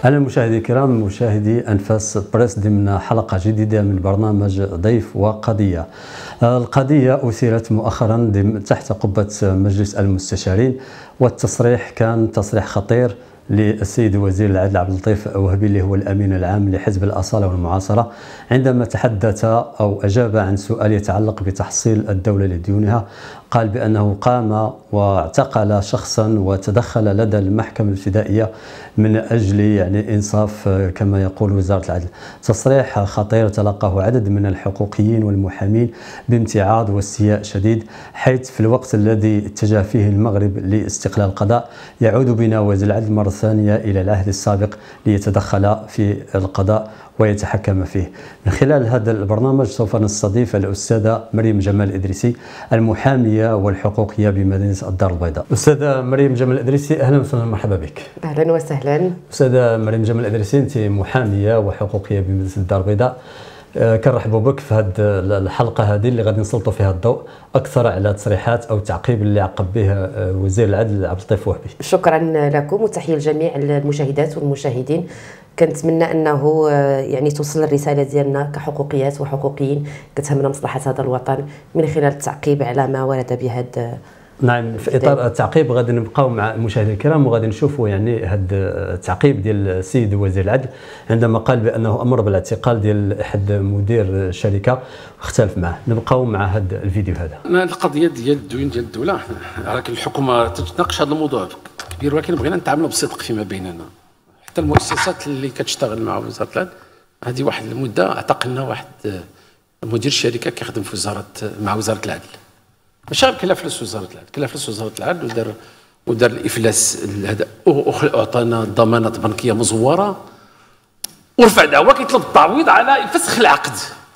أهلا مشاهدي الكرام، مشاهدي أنفاس بريس ضمن حلقة جديدة من برنامج ضيف وقضية. القضية أثيرت مؤخرا تحت قبة مجلس المستشارين، والتصريح كان تصريح خطير للسيد وزير العدل عبد اللطيف وهبي اللي هو الأمين العام لحزب الأصالة والمعاصرة، عندما تحدث أو أجاب عن سؤال يتعلق بتحصيل الدولة لديونها. قال بأنه قام واعتقل شخصا وتدخل لدى المحكمة الابتدائية من أجل إنصاف كما يقول وزارة العدل. تصريح خطير تلقاه عدد من الحقوقيين والمحامين بامتعاض واستياء شديد، حيث في الوقت الذي اتجه فيه المغرب لاستقلال القضاء يعود بنا وزير العدل مرة ثانية إلى العهد السابق ليتدخل في القضاء ويتحكم فيه. من خلال هذا البرنامج سوف نستضيف الأستاذة مريم جمال الإدريسي، المحامية والحقوقية بمدينة الدار البيضاء. أستاذة مريم جمال الإدريسي، أهلا وسهلا، مرحبا بك. أهلا وسهلا. أستاذة مريم جمال الإدريسي، أنت محامية وحقوقية بمدينة الدار البيضاء. كنرحبوا بك في هذه الحلقة هذه اللي غادي نسلطوا فيها الضوء أكثر على تصريحات أو التعقيب اللي عقب به وزير العدل عبد اللطيف وهبي. شكرا لكم وتحية لجميع المشاهدات والمشاهدين. كنتمنى انه توصل الرساله ديالنا كحقوقيات وحقوقيين كتهمنا مصلحه هذا الوطن من خلال التعقيب على ما ورد بهذا. نعم، في اطار التعقيب غادي نبقاو مع المشاهدين الكرام وغادي نشوفوا هذا التعقيب ديال السيد وزير العدل عندما قال بانه امر بالاعتقال ديال احد مدير شركه واختلف معه. نبقاو مع هذا الفيديو هذا. القضيه ديال الديون ديال الدوله، ولكن الحكومه تتناقش هذا الموضوع كبير، ولكن بغينا نتعاملوا بصدق فيما بيننا. حتى المؤسسات اللي كتشتغل مع وزاره العدل، هذه واحد المده اعتقلنا واحد مدير شركه كيخدم في مع وزاره العدل، ماشي غير كلا فلوس وزاره العدل، كلا فلوس وزاره العدل ودار الافلاس هذا، اعطانا ضمانات بنكيه مزوره ورفع دعوى كيطلب التعويض على فسخ العقد،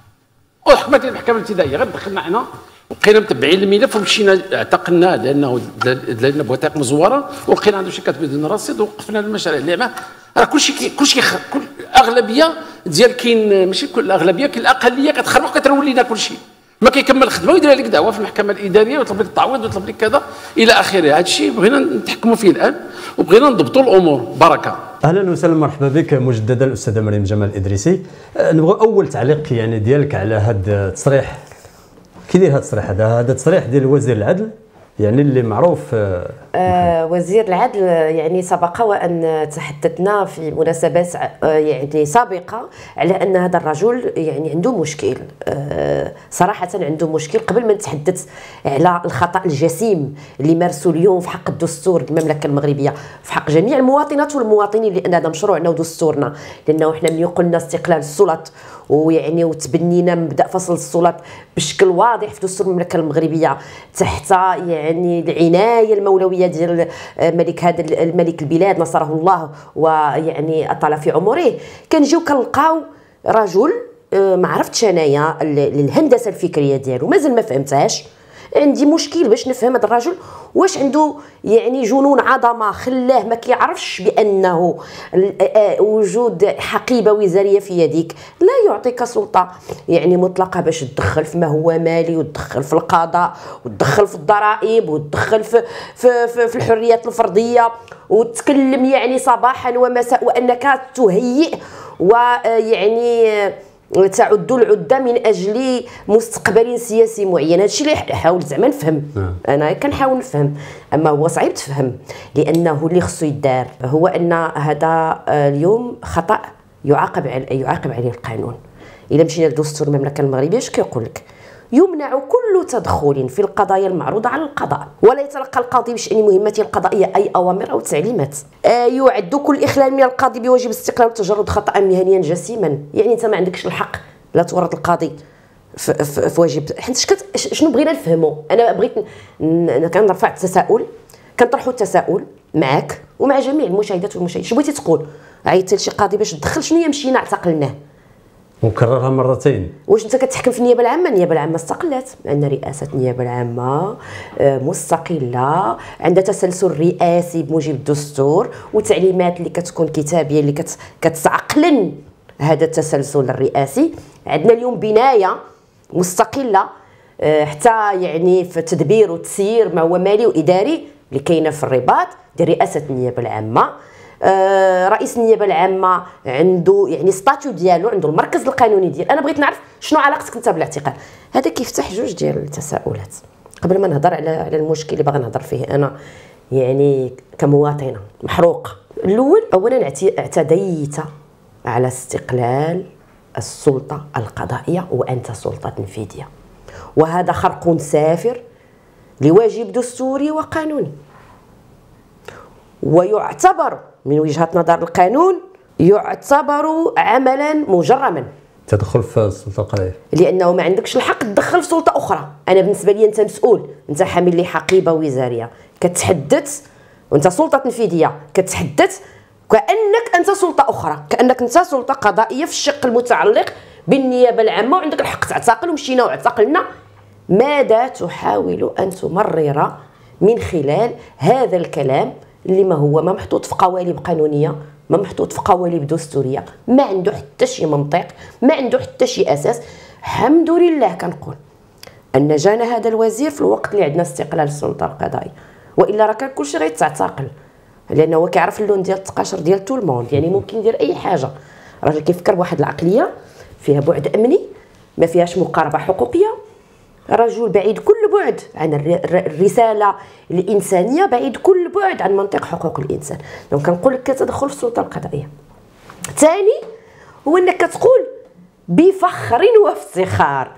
وحكمت المحكمه الابتدائيه. غير دخلنا حنا وبقينا متبعين الملف ومشينا اعتقلناه لانه دلنا بوثائق مزوره، ولقينا عنده شركات بدون رصيد ووقفنا المشاريع اللي معاه. راه كلشي كل اغلبيه ديال كاين، ماشي كل الاغلبيه، كاين الاقليه كتخربق كترول لنا كلشي، ما كيكمل الخدمه ويدير لك دعوه في المحكمه الاداريه ويطلب لك التعويض ويطلب لك كذا الى اخره. هذا الشيء بغينا نتحكموا فيه الان وبغينا نضبطوا الامور. بركه. اهلا وسهلا، مرحبا بك مجددا الاستاذه مريم جمال الادريسي. نبغى اول تعليق ديالك على هذا التصريح. كي داير هذا التصريح؟ هذا التصريح ديال وزير العدل اللي معروف. وزير العدل سبق وان تحدثنا في مناسبات سابقه على ان هذا الرجل عنده مشكل، صراحه عنده مشكل. قبل ما نتحدث على الخطا الجسيم اللي مارسوا اليوم في حق الدستور المملكه المغربيه، في حق جميع المواطنات والمواطنين، لان هذا مشروعنا ودستورنا، لانه احنا ملي قلنا استقلال السلط وتبنينا مبدا فصل السلط بشكل واضح في دستور المملكه المغربيه تحت العنايه المولويه ديال الملك البلاد نصره الله اطال في عمره. كنجيو كنلقاو رجل ما عرفتش انايا الهندسه الفكريه ديالو مازال ما فهمتهاش. عندي مشكل باش نفهم هذا الرجل واش عنده جنون عظمه خلاه ما كيعرفش بانه وجود حقيبه وزاريه في يديك لا يعطيك سلطه مطلقه باش تدخل في ما هو مالي وتدخل في القضاء وتدخل في الضرائب وتدخل في الحريات الفرديه وتتكلم صباحا ومساء، وانك تهيئ تعد العده من اجل مستقبل سياسي معين. هادشي اللي حاول زعما نفهم. انا كنحاول نفهم، اما هو صعيب تفهم، لانه اللي خصو يدار هو ان هذا اليوم خطا يعاقب عليه القانون. الا مشينا لدستور المملكه المغربيه اش كيقول لك؟ يمنع كل تدخل في القضايا المعروضة على القضاء، ولا يتلقى القاضي بشأن مهمته القضائية أي أوامر أو تعليمات. يعد كل إخلال من القاضي بواجب استقلال والتجرد خطأ مهنيا جسيما. أنت ما عندكش الحق لا تورط القاضي في واجب. حيت شنو بغينا نفهموا؟ أنا بغيت كنرفع التساؤل، كنطرحوا التساؤل معك ومع جميع المشاهدات والمشاهدين. شنو بغيتي تقول؟ عيطتي لشي قاضي باش تدخل؟ شنو هي مشينا اعتقلناه وكررها مرتين. واش انت كتحكم في النيابه العامه؟ النيابه العامه استقلت، عندنا رئاسه النيابه العامه مستقله، عندها تسلسل رئاسي بموجب الدستور وتعليمات اللي كتكون كتابيه اللي كتعقلن هذا التسلسل الرئاسي. عندنا اليوم بنايه مستقله حتى في تدبير وتسيير ما هو مالي واداري اللي كاينه في الرباط ديال رئاسه النيابه العامه. رئيس النيابه العامه عنده يعني ستاتيو ديالو، عنده المركز القانوني ديالو. انا بغيت نعرف شنو علاقتك انت بالاعتقال. هذا كيفتح جوج ديال التساؤلات قبل ما نهضر على المشكل اللي باغي نهضر فيه انا يعني كمواطنه محروقه. الاول، اولا اعتديت على استقلال السلطه القضائيه وانت سلطه تنفيذيه، وهذا خرق سافر لواجب دستوري وقانوني، ويعتبر من وجهة نظر القانون يعتبر عملا مجرما، تدخل في السلطه القضائيه، لانه ما عندكش الحق تدخل في سلطه اخرى. انا بالنسبه لي انت مسؤول، انت حامل لي حقيبه وزاريه، كتحدث وانت سلطه تنفيذيه كتحدث كانك انت سلطه اخرى، كانك انت سلطه قضائيه في الشق المتعلق بالنيابه العامه، وعندك الحق تعتقل، ومشينا واعتقلنا. ماذا تحاول ان تمرر من خلال هذا الكلام اللي ما محطوط في قوالب قانونيه، ما محطوط في قوالب دستوريه، ما عنده حتى شي منطق، ما عنده حتى شي اساس. الحمد لله كنقول ان جانا هذا الوزير في الوقت اللي عندنا استقلال السلطه القضائيه، والا راه كان كلشي غيتعتقل، لانه هو كيعرف اللون ديال التقاشر ديال تو الموند، يعني ممكن يدير اي حاجه. راجل كيفكر بواحد العقليه فيها بعد امني، ما فيهاش مقاربه حقوقيه، رجل بعيد كل بعد عن الرساله الانسانيه، بعيد كل بعد عن منطق حقوق الانسان. دونك كنقول لك كتدخل في السلطه القضائيه. ثاني هو انك كتقول بفخر وافتخار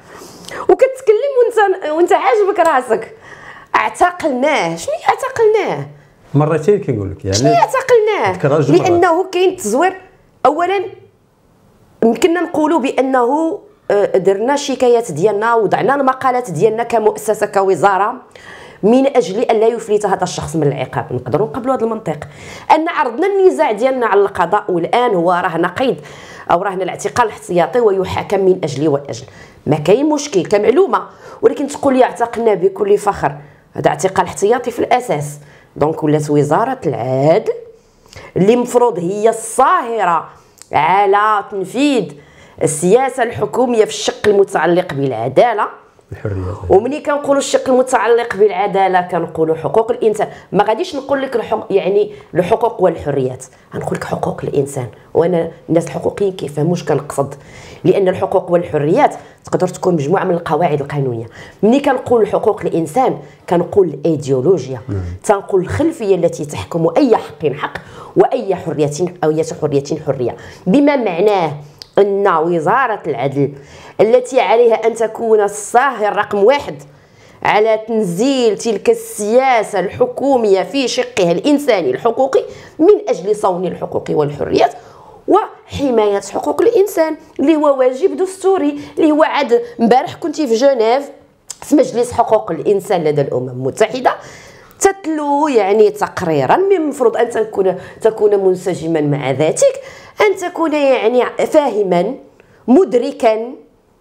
وكتكلم وانت عاجبك راسك. اعتقلناه، شنو اعتقلناه؟ مرتين كيقول لك، يعني شنو اعتقلناه؟ لانه كاين تزوير. اولا يمكننا نقولوا بانه درنا الشكايات ديالنا، وضعنا المقالات ديالنا كمؤسسه كوزاره من اجل ان لا يفلت هذا الشخص من العقاب. نقدروا نقبلوا هذا المنطق ان عرضنا النزاع ديالنا على القضاء، والان هو رهن قيد او رهن الاعتقال الاحتياطي ويحاكم من اجل واجل. ما كاين مشكل كمعلومه، ولكن تقول لي اعتقلنا بكل فخر، هذا اعتقال احتياطي في الاساس. دونك ولات وزاره العدل اللي مفروض هي الصاهره على تنفيذ السياسه الحكوميه في الشق المتعلق بالعداله الحريات. ومني كنقولوا الشق المتعلق بالعداله كنقولوا حقوق الانسان. ما غاديش نقول لك يعني الحقوق والحريات، غنقول لك حقوق الانسان، وانا الناس الحقوقيين كيفهموش كنقصد، لان الحقوق والحريات تقدر تكون مجموعه من القواعد القانونيه. ملي كنقول حقوق الانسان كنقول الايديولوجيا، تنقول الخلفيه التي تحكم اي حق واي حريه او حريه، بما معناه أن وزارة العدل التي عليها أن تكون الصاهر رقم 1 على تنزيل تلك السياسة الحكومية في شقها الإنساني الحقوقي من أجل صون الحقوق والحريات وحماية حقوق الإنسان، اللي هو واجب دستوري، اللي هو عاد امبارح كنت في جنيف في مجلس حقوق الإنسان لدى الأمم المتحدة تتلو يعني تقريرا من المفروض أن تكون منسجما مع ذاتك، أن تكون يعني فاهما مدركا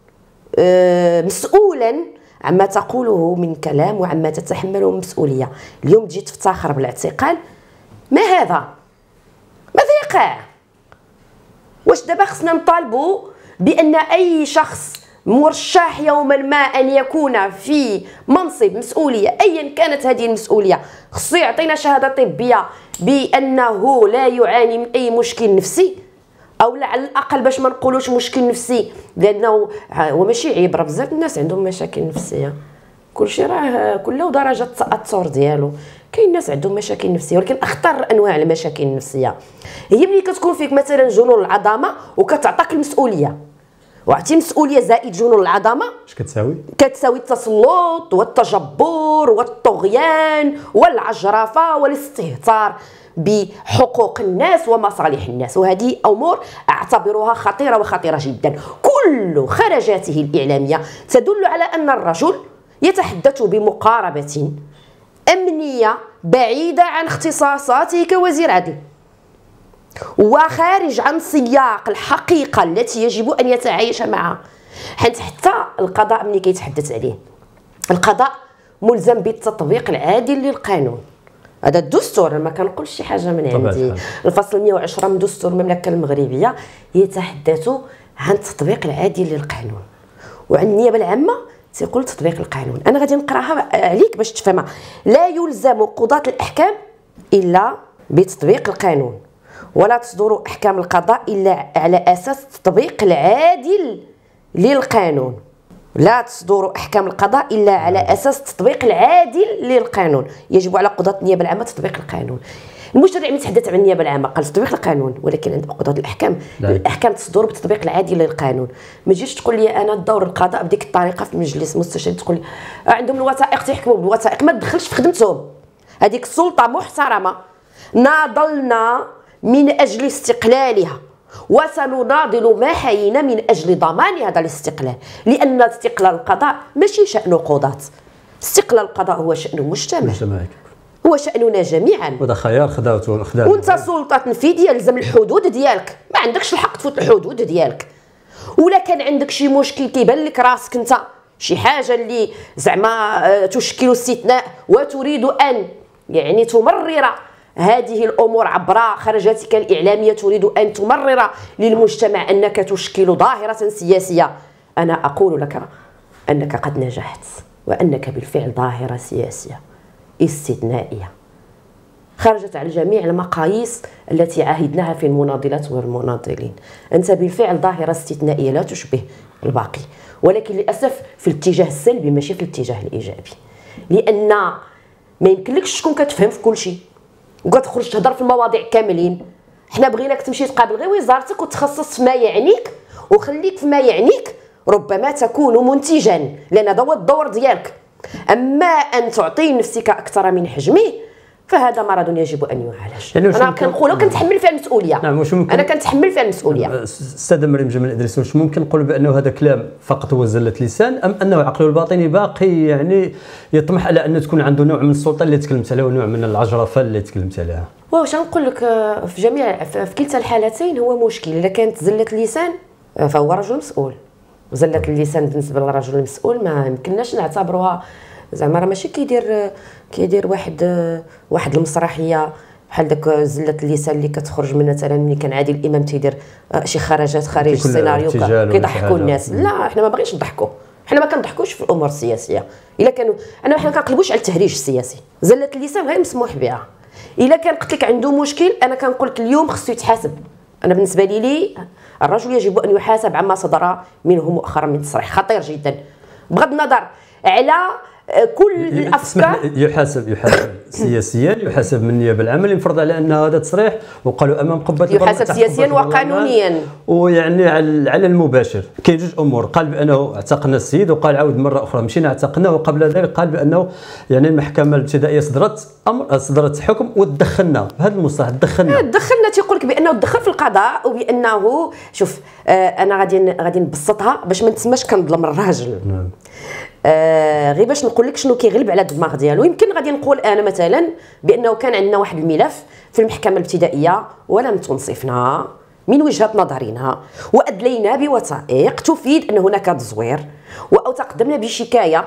مسؤولا عما تقوله من كلام وعما تتحمله من مسؤولية. اليوم جيت تفتخر بالاعتقال، ما هذا؟ ماذا يقع؟ واش دابا خصنا نطالبوا بأن أي شخص مرشح يوما ما أن يكون في منصب مسؤولية أيا كانت هذه المسؤولية خصو يعطينا شهادة طبية بأنه لا يعاني من أي مشكل نفسي، او على الاقل باش ما نقولوش مشكل نفسي، لانه هو ماشي عيب، راه بزاف الناس عندهم مشاكل نفسيه، كلشي راه كله درجه التاثر ديالو. كاين ناس عندهم مشاكل نفسيه، ولكن اخطر انواع المشاكل النفسيه هي ملي كتكون فيك مثلا جنون العظمه وكتعطاك المسؤوليه، وعطي مسؤوليه زائد جنون العظمه اش كتساوي؟ كتساوي التسلط والتجبر والطغيان والعجرفه والاستهتار بحقوق الناس ومصالح الناس، وهذه امور اعتبرها خطيره وخطيره جدا. كل خرجاته الاعلاميه تدل على ان الرجل يتحدث بمقاربه امنيه بعيده عن اختصاصاته كوزير عدل، وخارج عن سياق الحقيقه التي يجب ان يتعايش معها. حيت حتى القضاء ملي كيتحدث عليه، القضاء ملزم بالتطبيق العادل للقانون، هذا الدستور، ما كنقولش شي حاجه من عندي. الفصل 110 من دستور المملكه المغربيه يتحدث عن التطبيق العادل للقانون، وعن النيابه العامه تيقول تطبيق القانون. انا غادي نقراها عليك باش تفهمها. لا يلزم قضاة الاحكام الا بتطبيق القانون، ولا تصدر أحكام القضاء إلا على أساس التطبيق العادل للقانون. لا تصدر أحكام القضاء إلا على أساس التطبيق العادل للقانون. يجب على قضاة النيابة العامة تطبيق القانون. المشرع يتحدث عن النيابة العامة قال تطبيق القانون، ولكن عند قضاة الأحكام الأحكام تصدر بالتطبيق العادل للقانون. ما تجيش تقول لي أنا دور القضاء بديك الطريقة في مجلس مستشار، تقول لي عندهم الوثائق تيحكموا بالوثائق، ما تدخلش في خدمتهم. هذيك السلطة محترمة، ناضلنا من أجل استقلالها وسنناضل ما حيينا من أجل ضمان هذا الاستقلال، لأن استقلال القضاء ماشي شأن قضاة، استقلال القضاء هو شأن المجتمع، هو شأننا جميعا. وهذا خيار خداوته وانت سلطة تنفيذية يلزم الحدود ديالك، ما عندكش الحق تفوت الحدود ديالك. ولا كان عندك شي مشكل كيبان لك راسك انت شي حاجة اللي زعما تشكل استثناء وتريد أن يعني تمرر هذه الأمور عبر خرجاتك الإعلامية، تريد أن تمرر للمجتمع أنك تشكل ظاهرة سياسية، أنا أقول لك أنك قد نجحت، وأنك بالفعل ظاهرة سياسية استثنائية خرجت على جميع المقاييس التي عهدناها في المناضلات والمناضلين. أنت بالفعل ظاهرة استثنائية لا تشبه الباقي، ولكن للأسف في الاتجاه السلبي ماشي في الاتجاه الإيجابي، لأن ما يمكنلكش تكون كتفهم في كل شيء وكتخرج تهضر في المواضيع كاملين. حنا بغيناك تمشي تقابل غير وزارتك وتخصص فيما يعنيك وخليك فيما يعنيك، ربما تكون منتجا لأن هذا هو الدور ديالك. أما أن تعطي نفسك أكثر من حجمه فهذا مرض يجب أن يعالج. يعني أنا كنقول وكنتحمل فيها المسؤولية. نعم، أنا كنتحمل فيها المسؤولية. أستاذة مريم جمال الإدريسي، واش ممكن نقول بأنه هذا كلام فقط هو زلة لسان، أم أنه عقله الباطني باقي يعني يطمح على أن تكون عنده نوع من السلطة اللي تكلمت عليها ونوع من العجرفة اللي تكلمت عليها؟ واش نقول لك في كلتا الحالتين هو مشكل. إذا كانت زلة اللسان فهو رجل مسؤول، وزلة اللسان بالنسبة للرجل المسؤول ما يمكنناش نعتبروها زعما راه ماشي كيدير واحد المسرحيه بحال داك زله اللسان اللي كتخرج من مثلا ملي كان عادل امام تيدير شي خرجات خارج السيناريو كيضحكوا الناس. لا، احنا ما بغيتش نضحكوا، احنا ما كنضحكوش في الامور السياسيه. الا كانوا حنا كنقلبوش على التهريج السياسي. زله اللسان غير مسموح بها. الا كان قلت لك عنده مشكل انا كنقول لك اليوم خصو يتحاسب. انا بالنسبه لي الرجل يجب ان يحاسب عما صدر منه مؤخرا من تصريح خطير جدا، بغض النظر على كل الافكار. يحاسب سياسيا، يحاسب من النيابه العامه اللي مفرض على ان هذا تصريح وقالوا امام قبه البرلمان، يحاسب سياسيا وقانونيا، ويعني على المباشر. كاين جوج امور، قال بانه اعتقلنا السيد، وقال عاود مره اخرى مشينا اعتقلناه، وقبل ذلك قال بانه يعني المحكمه الابتدائيه صدرت حكم وتدخلنا بهذا المصطلح. دخلنا تيقول لك بانه تدخل في القضاء، وبانه شوف انا غادي نبسطها باش ما نتسماش كنظلم الراجل. نعم. غير باش نقول لك شنو كيغلب على الدماغ ديالو. يمكن غادي نقول انا مثلا بانه كان عندنا واحد الملف في المحكمه الابتدائيه ولم تنصفنا من وجهه نظرنا، وادلينا بوثائق تفيد ان هناك تزوير، او تقدمنا بشكايه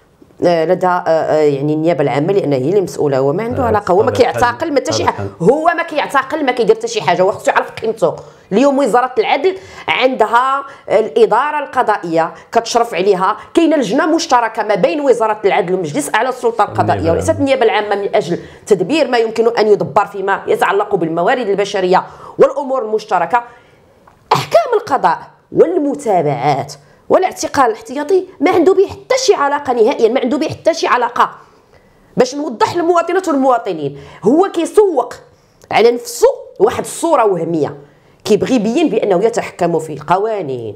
لدى يعني النيابه العامه، لان هي اللي مسؤوله، هو ما عنده علاقه، هو ما كيعتقل ما حتى شي حاجه، هو ما كيعتقل ما كيدير حتى شي حاجه، هو خصو يعرف قيمته. اليوم وزاره العدل عندها الاداره القضائيه كتشرف عليها، كاينه لجنه مشتركه ما بين وزاره العدل ومجلس اعلى السلطه القضائيه وليست النيابه العامه من اجل تدبير ما يمكن ان يدبر فيما يتعلق بالموارد البشريه والامور المشتركه. احكام القضاء والمتابعات والاعتقال الاحتياطي ما عنده به حتى شي علاقه نهائيا، ما عنده به حتى شي علاقه. باش نوضح للمواطنات والمواطنين، هو كيسوق على نفسه واحد الصوره وهميه، كيبغي يبين بانه يتحكم في القوانين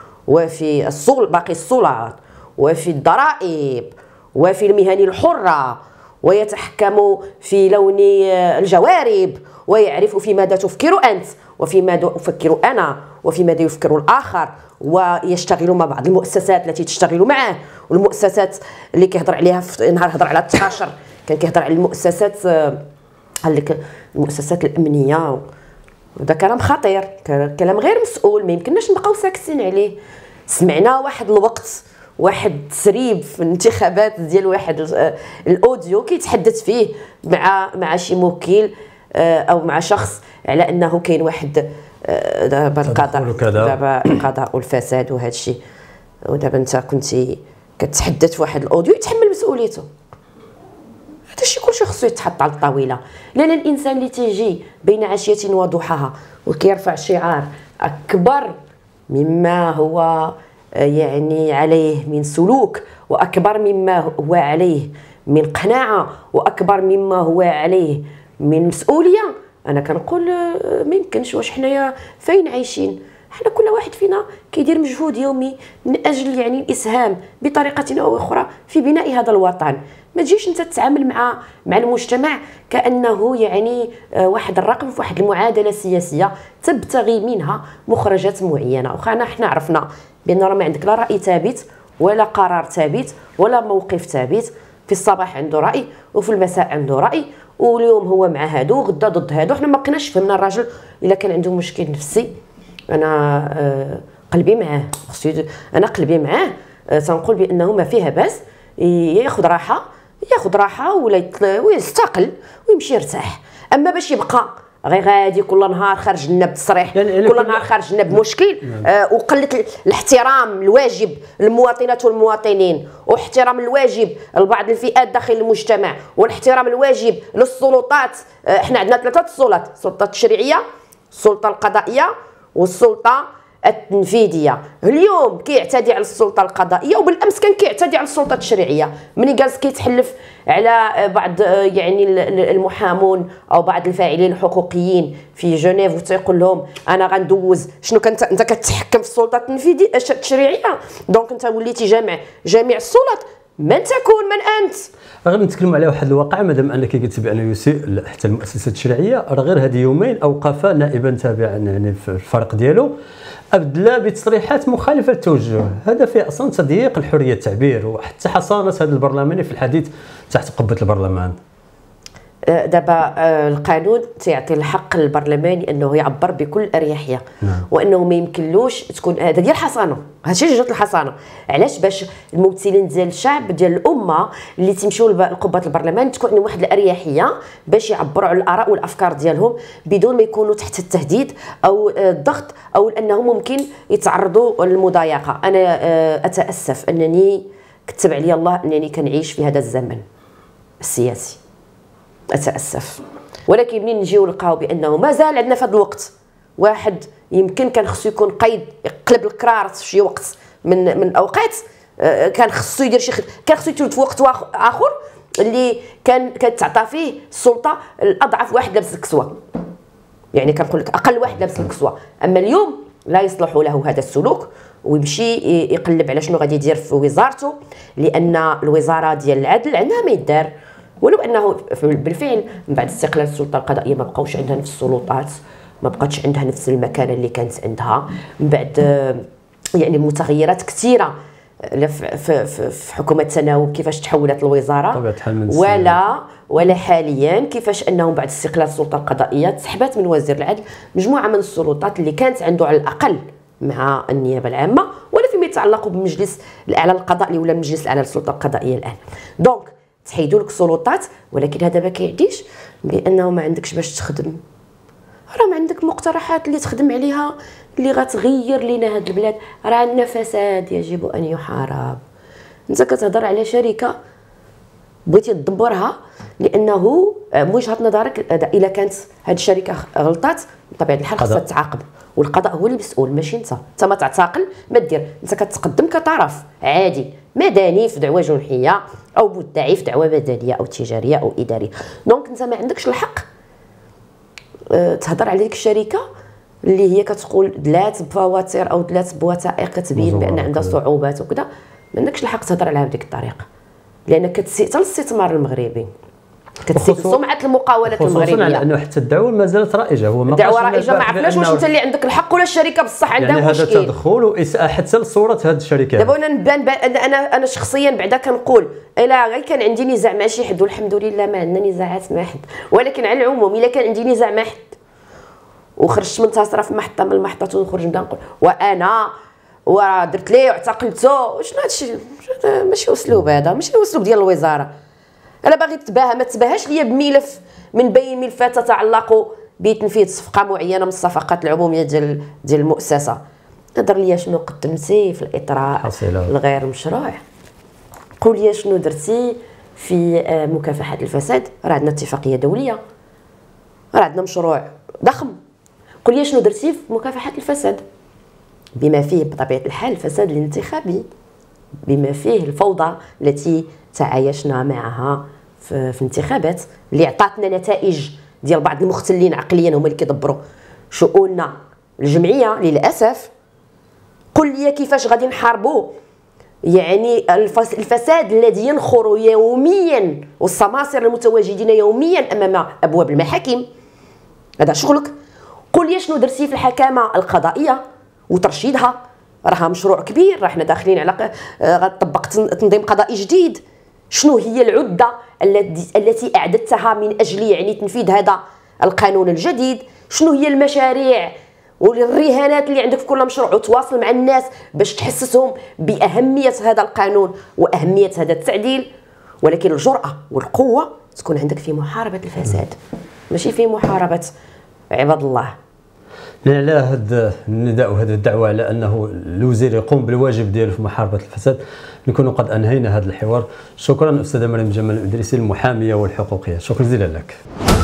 وفي باقي السلطات وفي الضرائب وفي المهن الحره، ويتحكم في لون الجوارب، ويعرف في ماذا تفكر انت وفي ماذا افكر انا وفي ماذا يفكر الاخر، ويشتغل مع بعض المؤسسات التي تشتغل معه، والمؤسسات اللي كيهضر عليها في نهار هضر على التحاشر كان كيهضر على المؤسسات قال لك المؤسسات الامنيه. هذا كلام خطير، كلام غير مسؤول، ما يمكنناش نبقاو ساكتين عليه. سمعنا واحد الوقت واحد تسريب في الانتخابات ديال واحد الاوديو كيتحدث فيه مع شي موكل او مع شخص على انه كاين واحد دابا القضاء والفساد وهذا الشيء، ودابا انت كنتي كتحدث في واحد الاوديو يتحمل مسؤوليته. هذا الشيء كلشي خصو يتحط على الطاوله، لان الانسان اللي تيجي بين عشيه وضحاها وكيرفع شعار اكبر مما هو يعني عليه من سلوك، واكبر مما هو عليه من قناعه، واكبر مما هو عليه من مسؤوليه، انا كنقول ما يمكنش. واش حنايا فين عايشين؟ حنا كل واحد فينا كيدير مجهود يومي من اجل يعني الاسهام بطريقه او اخرى في بناء هذا الوطن. ما تجيش انت تتعامل مع المجتمع كانه يعني واحد الرقم في واحد المعادله سياسيه تبتغي منها مخرجات معينه. وخانا حنا عرفنا بان راه ما عندك لا راي ثابت ولا قرار ثابت ولا موقف ثابت. في الصباح عنده راي وفي المساء عنده راي، واليوم هو مع هادو غدا ضد هادو. حنا ما بقيناش فهمنا الراجل الا كان عنده مشكل نفسي انا قلبي معاه، انا قلبي معاه. تنقول بانه ما فيها باس ياخذ راحه ولا يستقل ويمشي يرتاح. اما باش يبقى غير غادي كل نهار خارج لنا بتصريح، كل نهار خارج لنا بمشكل، وقله الاحترام الواجب للمواطنات والمواطنين، واحترام الواجب لبعض الفئات داخل المجتمع، والاحترام الواجب للسلطات. احنا عندنا 3 سلطات: السلطه التشريعيه، السلطه القضائيه، والسلطه التنفيذيه. اليوم كيعتدي على السلطه القضائيه، وبالامس كان كيعتدي على السلطه التشريعيه. ملي جالس كيتحلف على بعض يعني المحامون او بعض الفاعلين الحقوقيين في جنيف وتيقول لهم انا غندوز شنو انت كتحكم في السلطه التشريعيه، دونك انت وليتي جامع السلطات. من تكون من انت؟ غير نتكلموا على واحد الواقع، مادام انك قلت بانه يسيء حتى المؤسسات التشريعيه. راه غير هذه يومين اوقف نائبا تابعا يعني في الفريق ديالو ابدلا بتصريحات مخالفه للتوجه. هذا فيه اصلا تضييق لحريه التعبير وحتى حصانه هذا البرلماني في الحديث تحت قبه البرلمان. دابا القانون تيعطي الحق للبرلماني انه يعبر بكل اريحيه، وانه ما يمكنلوش تكون هذا ديال الحصانه. هادشي اللي جات الحصانه علاش؟ باش الممثلين ديال الشعب ديال الامه اللي تيمشيو لقبه البرلمان تكون عندهم واحد الاريحيه باش يعبروا على الاراء والافكار ديالهم بدون ما يكونوا تحت التهديد او الضغط او انهم ممكن يتعرضوا للمضايقه. انا اتاسف انني كتب علي الله انني كنعيش في هذا الزمن السياسي، اتاسف. ولكن منين نجيو نلقاو بانه مازال عندنا في هذا الوقت واحد يمكن كان خصو يكون قيد يقلب القرار في شي وقت من الاوقات، كان خصو يدير شي كان خصو يتولد في وقت اخر اللي كانت تعطى فيه السلطه الاضعف واحد لابس الكسوه، يعني كنقول لك اقل واحد لابس الكسوه. اما اليوم لا يصلح له هذا السلوك ويمشي يقلب على شنو غادي يدير في وزارته، لان الوزاره ديال العدل عندها ما يدار. ولو انه بالفعل من بعد استقلال السلطه القضائيه ما بقاوش عندها نفس السلطات، ما بقاتش عندها نفس المكانه اللي كانت عندها من بعد يعني متغيرات كثيره في حكومه تناوب، كيفاش تحولت الوزاره ولا حاليا كيفاش انهم بعد استقلال السلطه القضائيه تسحبت من وزير العدل مجموعه من السلطات اللي كانت عنده على الاقل مع النيابه العامه ولا فيما يتعلق بمجلس الاعلى القضائي ولا المجلس الاعلى للسلطه القضائيه الان. دونك تحيدوا لك سلطات، ولكن هذا ما كيعديش بانه ما عندكش باش تخدم. راه ما عندك مقترحات اللي تخدم عليها اللي غتغير لينا هاد البلاد. راه عندنا فساد يجب ان يحارب. انت كتهضر على شركه بغيتي تدبرها لانه بوجهه نظرك الا كانت هاد الشركه غلطات بطبيعه الحال خصها تعاقب، والقضاء هو المسؤول ماشي انت. انت ما تعتقل ما دير، انت كتقدم كطرف عادي مدني في دعوه جنحيه او مدعي في دعوه مدنيه او تجاريه او اداريه. دونك انت ما عندكش الحق تهضر على ديك الشركه اللي هي كتقول دلات بفواتير او دلات بوثائق كتبين بان عندها صعوبات وكذا. ما عندكش الحق تهضر عليها بديك الطريقه، لانك كتسيء حتى للاستثمار المغربي، كتسيء سمعه المقاولات المغربيه، خصوصا على انه حتى الدعوه مازالت رائجه. هو الدعوه رائجه، ما عرفناش واش انت اللي عندك الحق ولا الشركه بصح عندها يعني مشكل. هذا تدخل واساءه حتى لصوره هذه الشركات. دابا انا شخصيا بعدا كنقول الا غير كان عندي نزاع مع شي حد، والحمد لله ما عندنا نزاعات مع حد، ولكن على العموم الا كان عندي نزاع مع حد وخرجت منتصره في محطه من المحطات ونخرج نبدا نقول وانا ودرت ليه واعتقلته، شنو هادشي؟ ماشي اسلوب، هذا ماشي الاسلوب ديال الوزاره. انا باغي تباهى ما تباهاش ليا بملف من بين ملفات تتعلق بتنفيذ صفقه معينه من الصفقات العموميه ديال المؤسسه. هضر ليا شنو قدمتي في الاطراء الغير مشروع، قول لي شنو درتي في مكافحه الفساد. راه عندنا اتفاقيه دوليه، راه عندنا مشروع ضخم. قل لي شنو درتي في مكافحه الفساد، بما فيه بطبيعه الحال الفساد الانتخابي، بما فيه الفوضى التي تعايشنا معها في الانتخابات اللي عطاتنا نتائج ديال بعض المختلين عقليا هما اللي كيدبروا شؤوننا الجمعيه للاسف. قل لي كيفاش غادي نحاربوا يعني الفساد الذي ينخر يوميا والسماسرة المتواجدين يوميا امام ابواب المحاكم، هذا شغلك. قل لي شنو درتي في الحكامه القضائيه وترشيدها، راها مشروع كبير، راحنا داخلين على غتطبق تنظيم قضائي جديد. شنو هي العده التي اعددتها من اجل يعني تنفيذ هذا القانون الجديد؟ شنو هي المشاريع والرهانات اللي عندك في كل مشروع، وتواصل مع الناس باش تحسسهم باهميه هذا القانون واهميه هذا التعديل. ولكن الجرأه والقوه تكون عندك في محاربه الفساد، ماشي في محاربه عباد الله. على هذا النداء وهذه الدعوه على انه الوزير يقوم بالواجب ديالو في محاربه الفساد، نكون قد انهينا هذا الحوار. شكرا استاذه مريم جمال الادريسي المحاميه والحقوقيه، شكرا جزيلا لك.